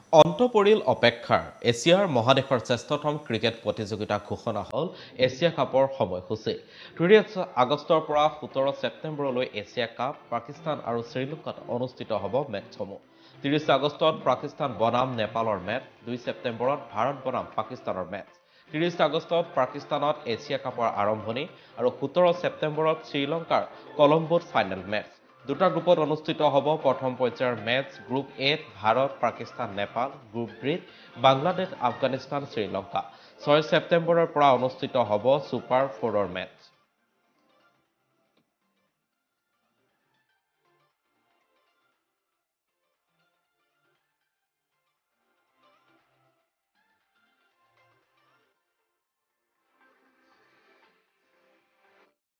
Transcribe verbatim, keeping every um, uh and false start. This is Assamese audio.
অন্ত পৰিল অপেক্ষাৰ এছিয়াৰ মহাদেশৰ শ্ৰেষ্ঠতম ক্ৰিকেট প্ৰতিযোগিতা ঘোষণা হ'ল এছিয়া কাপৰ সময়সূচী ত্ৰিশ আগষ্টৰ পৰা সোতৰ ছেপ্টেম্বৰলৈ এছিয়া কাপ পাকিস্তান আৰু শ্ৰীলংকাত অনুষ্ঠিত হ'ব মেচসমূহ ত্ৰিশ আগষ্টত পাকিস্তান বনাম নেপালৰ মেচ দুই ছেপ্টেম্বৰত ভাৰত বনাম পাকিস্তানৰ মেচ ত্ৰিশ আগষ্টত পাকিস্তানত এছিয়া কাপৰ আৰম্ভণি আৰু সোতৰ ছেপ্টেম্বৰত শ্ৰীলংকাৰ কলম্বোত ফাইনেল মেচ দুটা গ্ৰুপত অনুষ্ঠিত হ'ব প্ৰথম পৰ্যায়ৰ মেচ গ্ৰুপ এত ভাৰত পাকিস্তান নেপাল গ্ৰুপ বিত বাংলাদেশ আফগানিস্তান শ্ৰীলংকা ছয় ছেপ্টেম্বৰৰ পৰা অনুষ্ঠিত হ'ব সুপাৰ ফ'ৰৰ মেচ